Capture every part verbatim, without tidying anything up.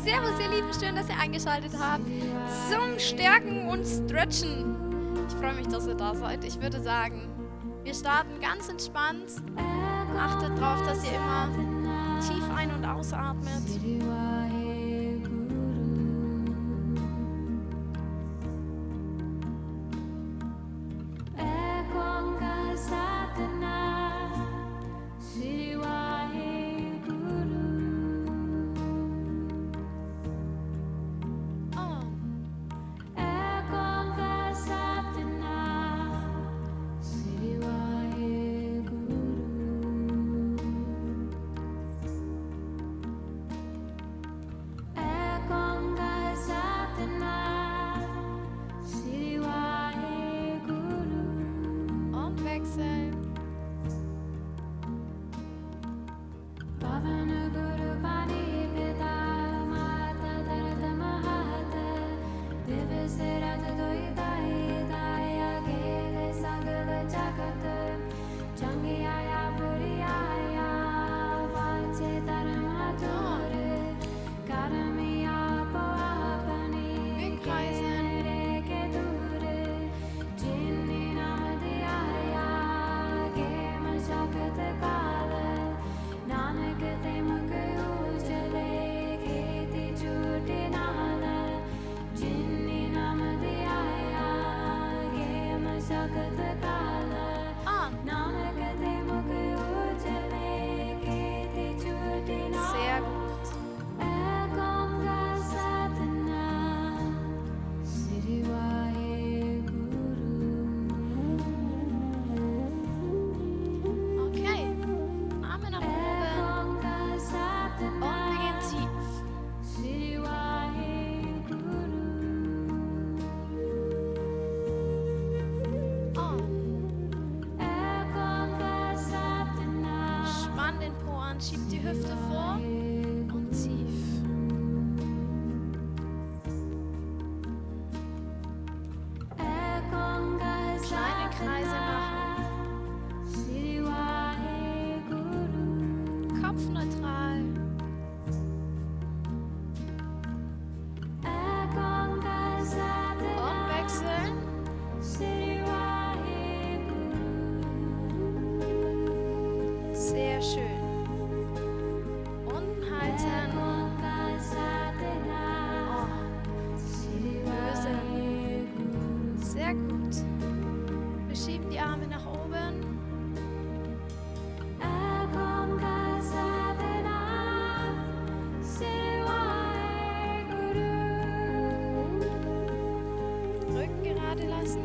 Servus ihr Lieben, schön, dass ihr eingeschaltet habt zum Stärken und Stretchen. Ich freue mich, dass ihr da seid. Ich würde sagen, wir starten ganz entspannt. Achtet darauf, dass ihr immer tief ein- und ausatmet. Schiebt die Hüfte vor und tief. Kleine Kreise machen. Kopf neutral. Und wechseln. Sehr schön. Sehr gut. Wir schieben die Arme nach oben. Rücken gerade lassen.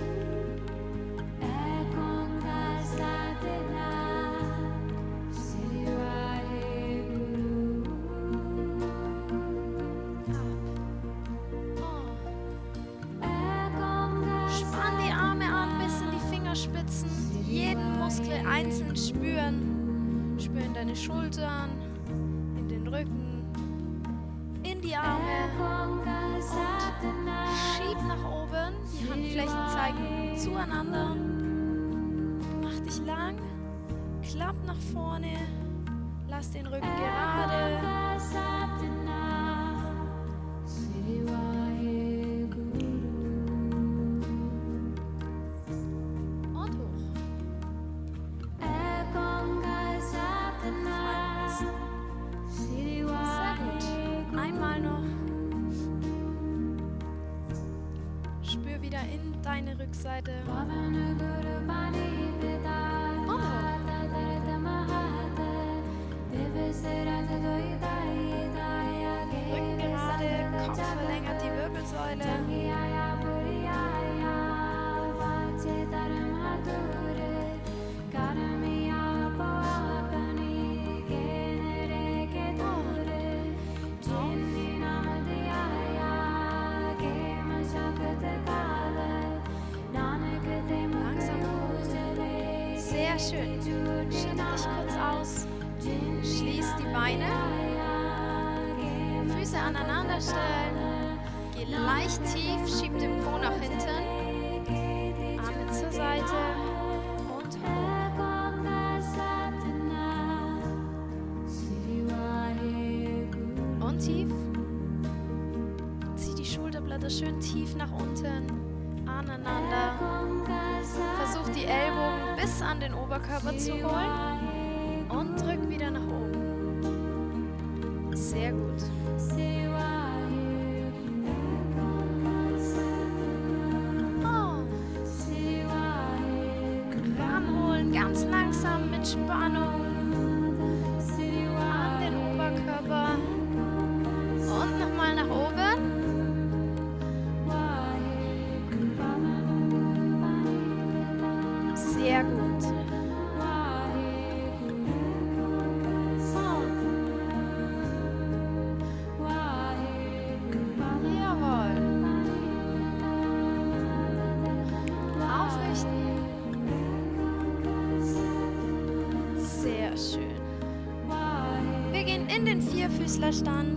Spitzen, jeden Muskel einzeln spüren. Spüren deine Schultern, in den Rücken, in die Arme und schieb nach oben. Die Handflächen zeigen zueinander. Mach dich lang, klapp nach vorne, lass den Rücken gerade. In deine Rückseite. Oh. Rücken gerade, Kopf verlängert die Wirbelsäule. Sehr schön. Schieb dich kurz aus. Schließ die Beine. Füße aneinander stellen. Geh leicht tief, schieb den Po nach hinten. Arme zur Seite und hoch. Und tief. Schulter schön tief nach unten, aneinander. Versuch die Ellbogen bis an den Oberkörper zu holen und drück wieder nach oben. Sehr gut. Oh. Warm holen, ganz langsam mit Spannung an den Oberkörper und nochmal nach oben. Sehr gut. Jawohl. Aufrichten. Sehr schön. Wir gehen in den Vierfüßlerstand.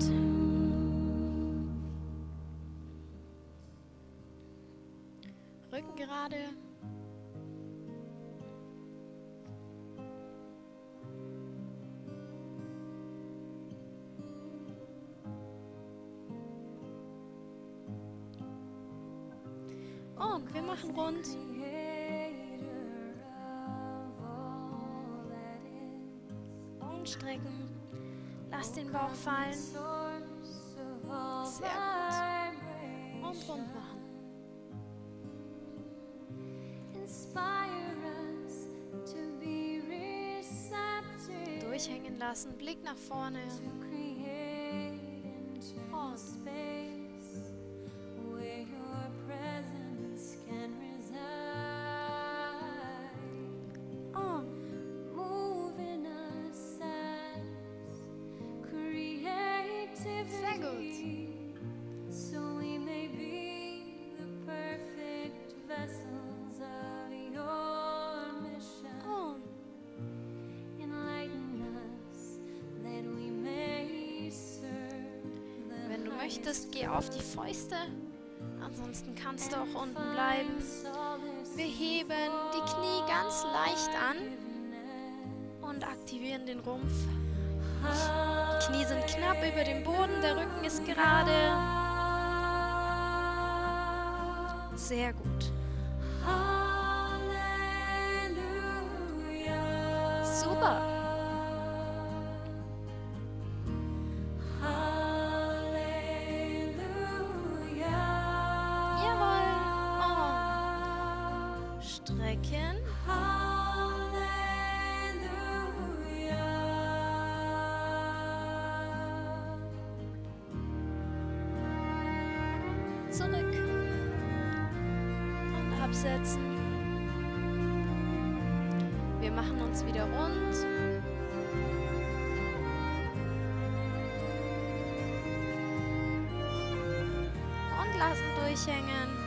Rücken gerade. Und wir machen rund. Augen strecken. Lass den Bauch fallen. Sehr gut. Und rund machen. Durchhängen lassen. Blick nach vorne. Und. Möchtest, geh auf die Fäuste. Ansonsten kannst du auch unten bleiben. Wir heben die Knie ganz leicht an und aktivieren den Rumpf. Die Knie sind knapp über dem Boden, der Rücken ist gerade. Sehr gut. Super. Strecken. Zurück. Und absetzen. Wir machen uns wieder rund. Und lassen durchhängen.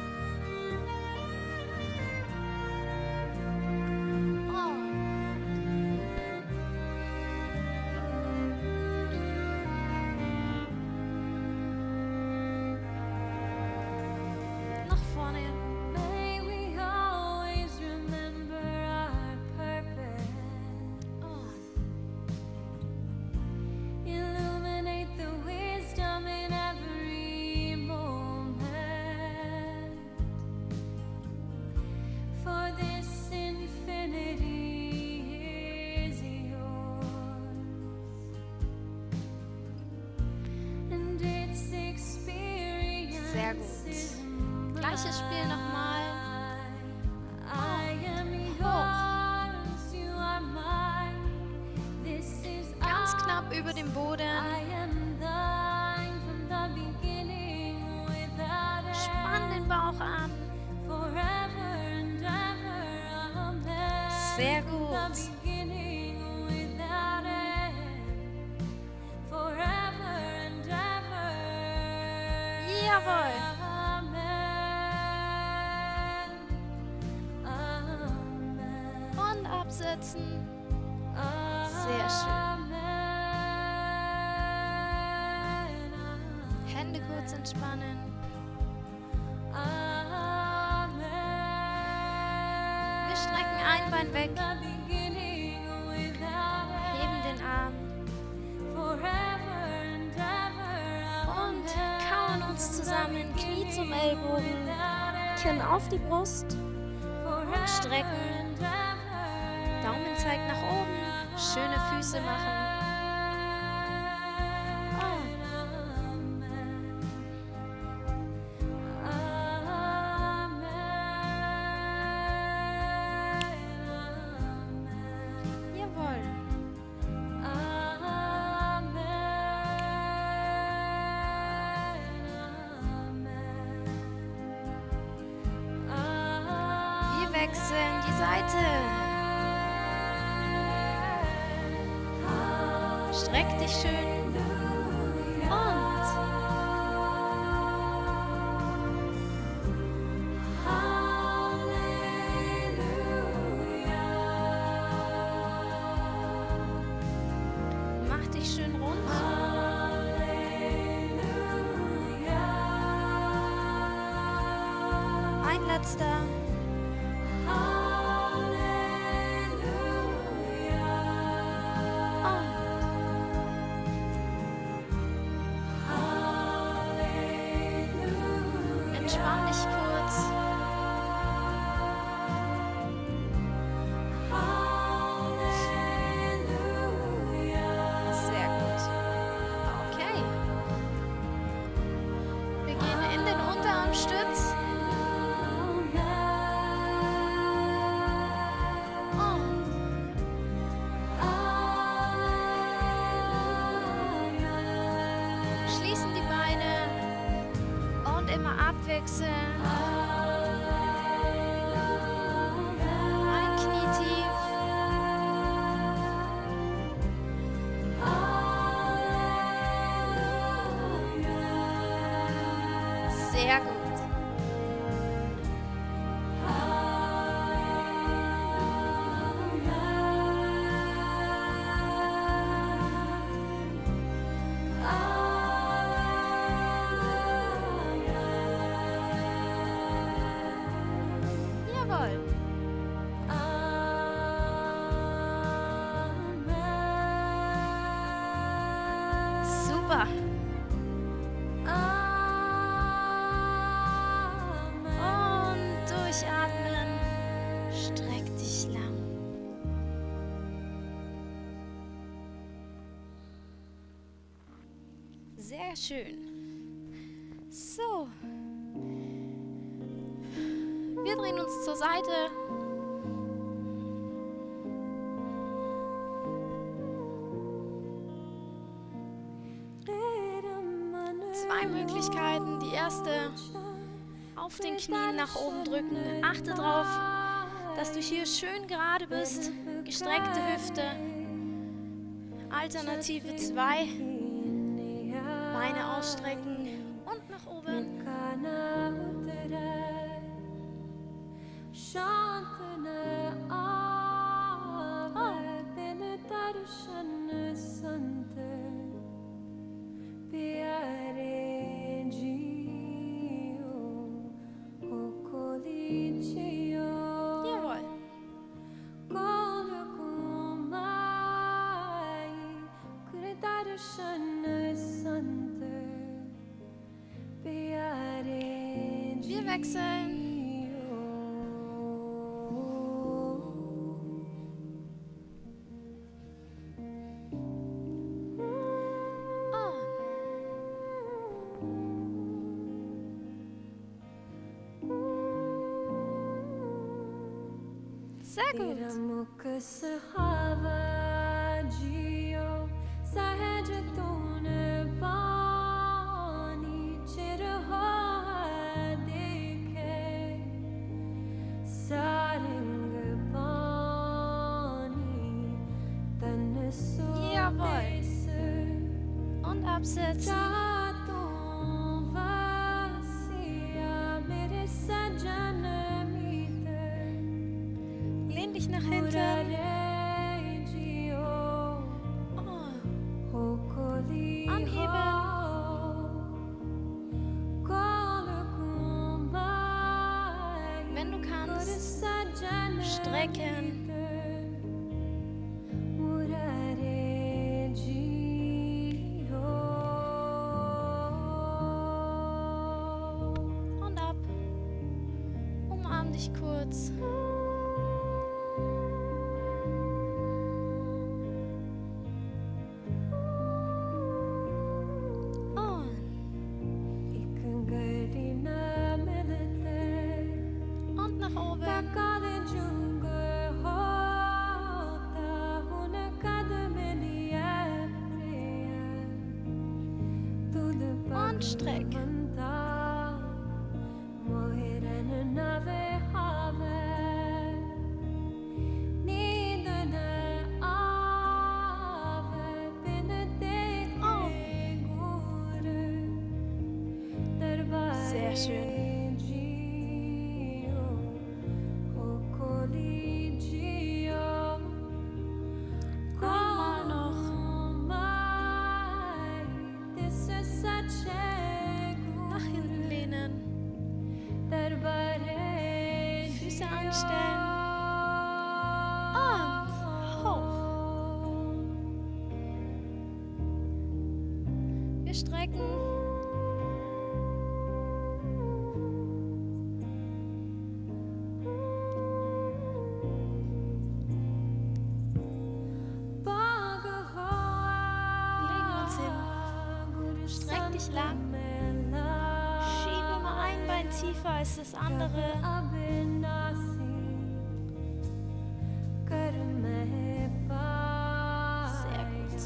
Sehr gut. Gleiches Spiel nochmal. Hoch. Ganz knapp über dem Boden. Spann den Bauch an. Sehr gut. Jawohl. Und absetzen. Sehr schön. Hände kurz entspannen. Wir strecken ein Bein weg. Heben den Arm. Und kauen uns zusammen. zusammen, Knie zum Ellbogen, Kinn auf die Brust und strecken. Daumen zeigt nach oben, schöne Füße machen. Wechseln die Seite. Streck dich schön und mach dich schön rund. Ein letzter. Entspann dich kurz. Sehr gut. Okay. Wir gehen in den Unterarmstütz. Schließen die Beine und immer abwechseln. Ein Knie tief. Sehr gut. Super. Und durchatmen. Streck dich lang. Sehr schön. So. Wir drehen uns zur Seite. Zwei Möglichkeiten. Die erste, auf den Knien nach oben drücken. Achte darauf, dass du hier schön gerade bist. Gestreckte Hüfte. Alternative zwei. Beine ausstrecken und nach oben. Wir wechseln. Sehr gut. Jawohl. Und absetzen. Lehn dich nach hinten. Oh. Anheben. Wenn du kannst, strecken. und streck. Sehr schön. Einmal noch. Nach hinten lehnen. Füße anstellen. Und hoch. Wir strecken. Lang. Schiebe mal ein Bein tiefer als das andere. Sehr gut.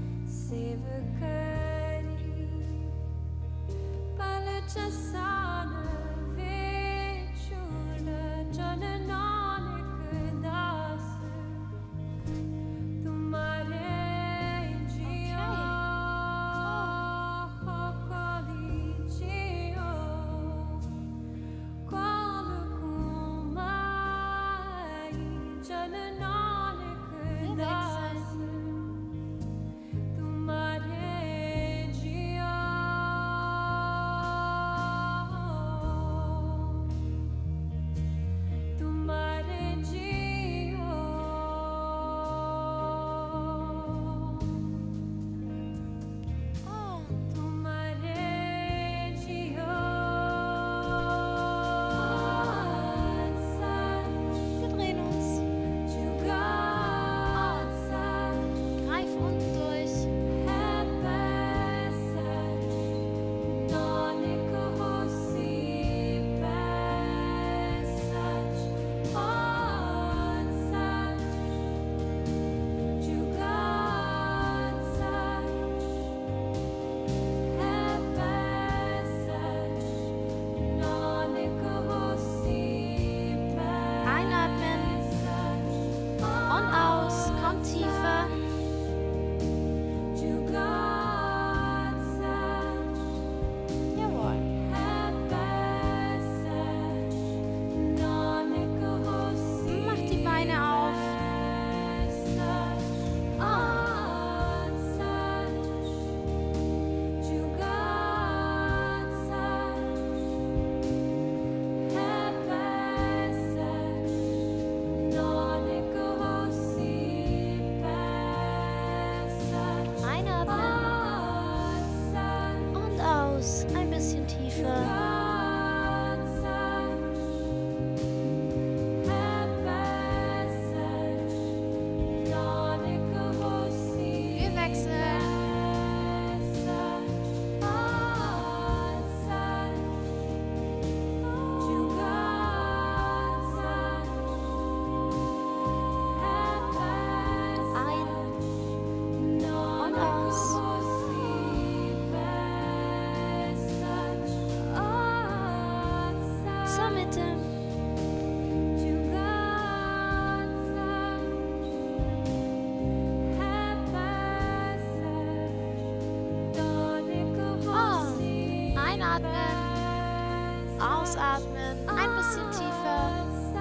Ausatmen, ein bisschen tiefer.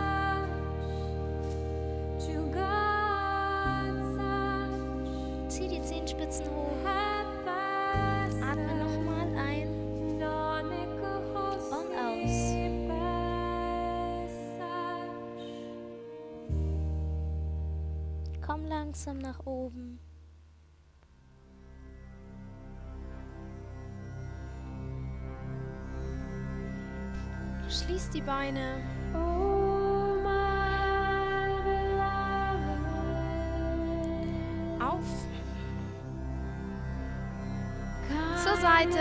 Zieh die Zehenspitzen hoch. Atme nochmal ein und aus. Komm langsam nach oben. Schließ die Beine. Auf. Zur Seite.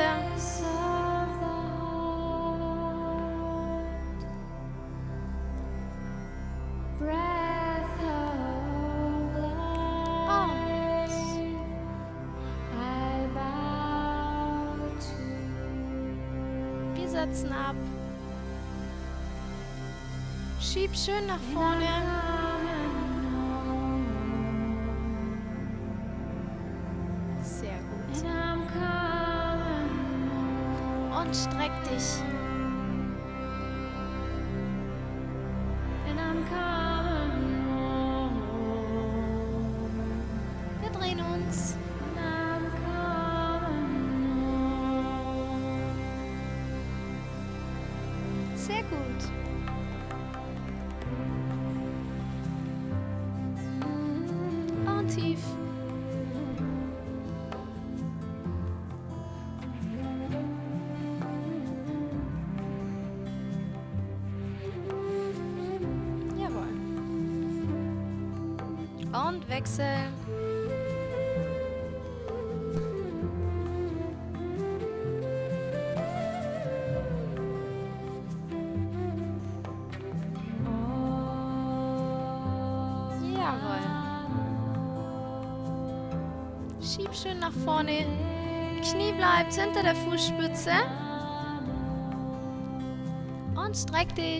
Und Fußspitzen ab. Schieb schön nach vorne. Sehr gut. Und streck dich. Wir drehen uns. Sehr gut. Und tief. Jawohl. Und wechseln. Schieb schön nach vorne. Knie bleibt hinter der Fußspitze. Und streck dich.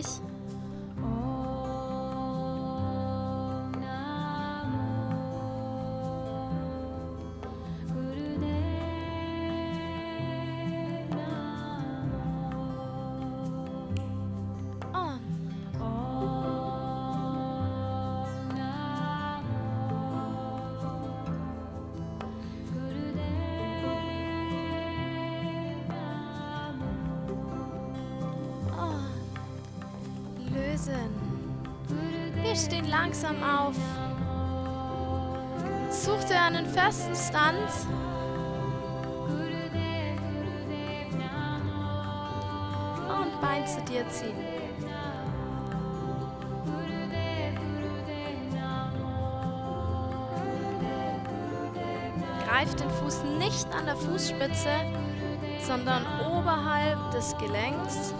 Wir stehen langsam auf. Such dir einen festen Stand. Und Bein zu dir ziehen. Greif den Fuß nicht an der Fußspitze, sondern oberhalb des Gelenks.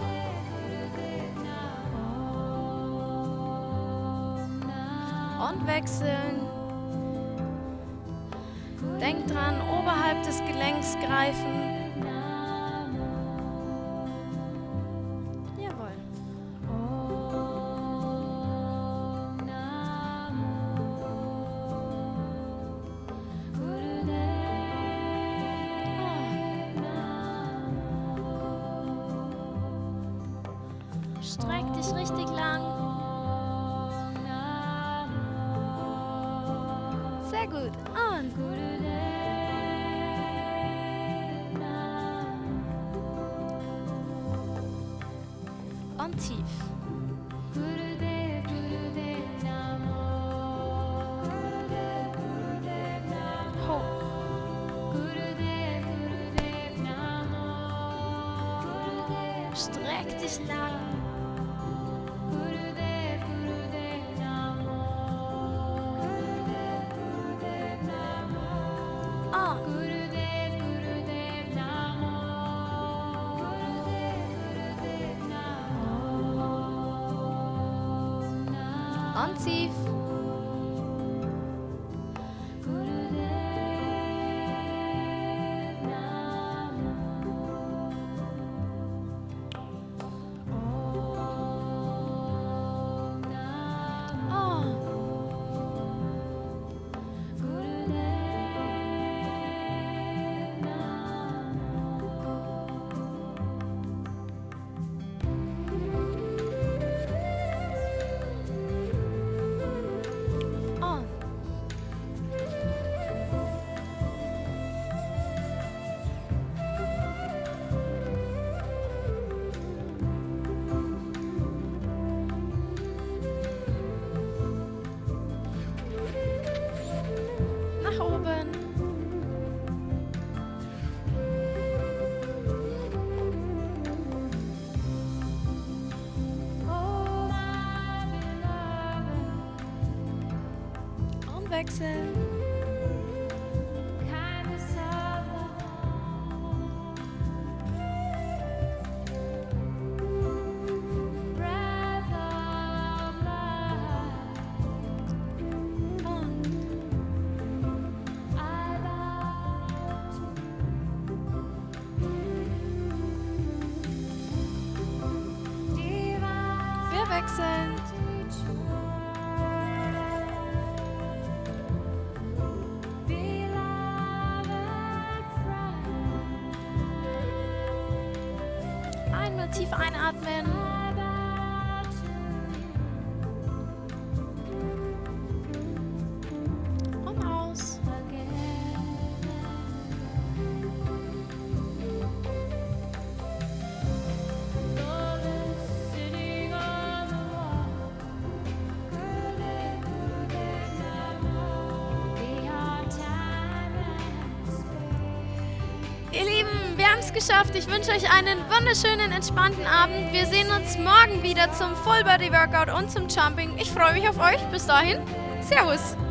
Und wechseln. Denk dran, oberhalb des Gelenks greifen. Jawohl. Oh. Streck dich richtig lang. Sehr gut. Und und tief. Hoch. Streck dich lang. Und tief. Nach oben. Und wechseln. Einmal tief einatmen. Und aus. Ihr Lieben, wir haben es geschafft. Ich wünsche euch einen wunderschönen, entspannten Abend. Wir sehen uns morgen wieder zum Full Body Workout und zum Jumping. Ich freue mich auf euch. Bis dahin, Servus.